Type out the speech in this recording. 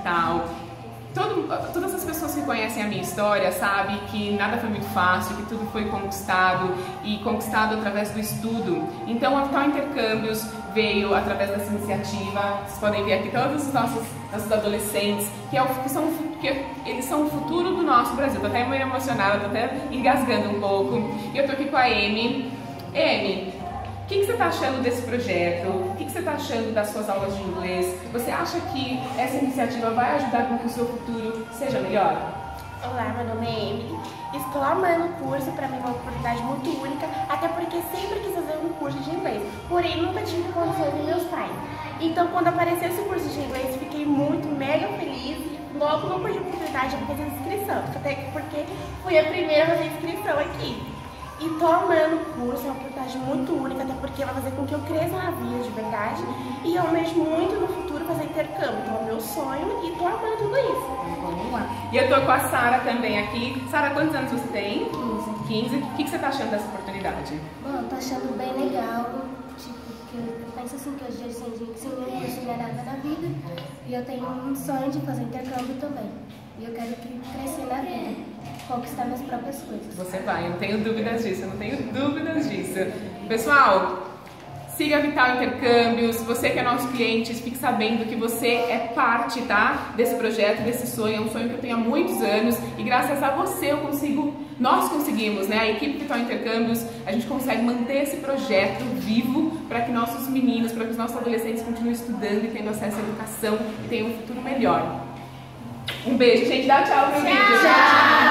Vital. Todas as pessoas que conhecem a minha história sabem que nada foi muito fácil, que tudo foi conquistado e conquistado através do estudo. Então a Vital Intercâmbios veio através dessa iniciativa. Vocês podem ver aqui todos os nossos adolescentes, que eles são o futuro do nosso Brasil. Tô até meio emocionada, tô até engasgando um pouco. E eu tô aqui com a Amy. Amy, o que você está achando desse projeto? O que você está achando das suas aulas de inglês? Você acha que essa iniciativa vai ajudar com que o seu futuro seja melhor? Olá, meu nome é Emily. Estou amando o curso, para mim é uma oportunidade muito única, até porque sempre quis fazer um curso de inglês, porém nunca tive condições de meus pais. Então, quando apareceu esse curso de inglês, fiquei muito, mega feliz. Logo não perdi a oportunidade de fazer inscrição, até porque fui a primeira a fazer inscrição aqui. E tô amando o curso, é uma oportunidade muito única, até porque vai fazer com que eu cresça na vida de verdade. E eu almejo muito no futuro fazer intercâmbio, então é o meu sonho e tô amando tudo isso. Vamos lá. E eu tô com a Sara também aqui. Sara, quantos anos você tem? 15. O que você tá achando dessa oportunidade? Bom, eu tô achando bem legal, tipo, que eu penso assim que hoje em dia sem curso não é nada na vida. E eu tenho um sonho de fazer intercâmbio também. E eu quero crescer na vida, conquistar minhas próprias coisas. Você vai, eu não tenho dúvidas disso, eu não tenho dúvidas disso. Pessoal, siga a Vital Intercâmbios, você que é nosso cliente, fique sabendo que você é parte, tá, desse projeto, desse sonho. É um sonho que eu tenho há muitos anos e graças a você nós conseguimos, né, a equipe Vital Intercâmbios, a gente consegue manter esse projeto vivo para que nossos meninos, para que os nossos adolescentes continuem estudando e tendo acesso à educação e tenham um futuro melhor. Um beijo, gente. Dá tchau pro vídeo. Tchau!